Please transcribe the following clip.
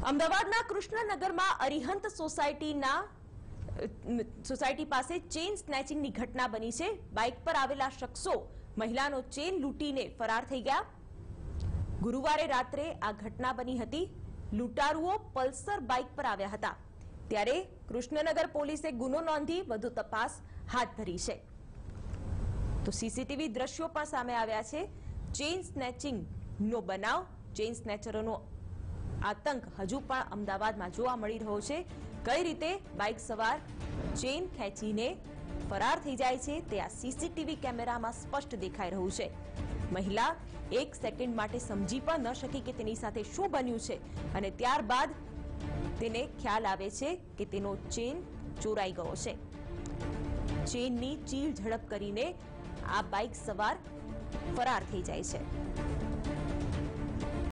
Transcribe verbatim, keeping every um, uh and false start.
અમદાવાદના કૃષ્ણનગરમાં અરિહંત સોસાયટીના સોસાયટી પાસે ચેઇન સ્નેચિંગની ઘટના બની છે। બાઇક પર આવેલા શખ્સો મહિલાનો ચેઇન લૂંટીને ફરાર થઈ ગયા। ગુરુવારે રાત્રે આ ઘટના બની હતી। લૂંટારુઓ પલ્સર બાઇક પર આવ્યા હતા, ત્યારે કૃષ્ણનગર પોલીસે ગુનો નોંધી વધુ તપાસ હાથ ધરી છે। તો સીસીટીવી દ્રશ્યો પણ સામે આવ્યા છે। ચેઇન સ્નેચિંગનો બનાવ, ચેઇન સ્નેચરોનો આતંક હજુ પણ અમદાવાદમાં જોવા મળી રહ્યો છે। કઈ રીતે બાઇક સવાર ચેઇન ખેંચીને ફરાર થઈ જાય છે તે આ સીસીટીવી કેમેરામાં સ્પષ્ટ દેખાઈ રહ્યું છે। મહિલા એક સેકન્ડ માટે સમજી પણ ન શકી કે તેની સાથે શું બન્યું છે, અને ત્યારબાદ તેને ખ્યાલ આવે છે કે તેનો ચેઇન ચોરાઈ ગયો છે। ચેઇનની ચીલ ઝડપ કરીને આ બાઇક સવાર ફરાર થઈ જાય છે।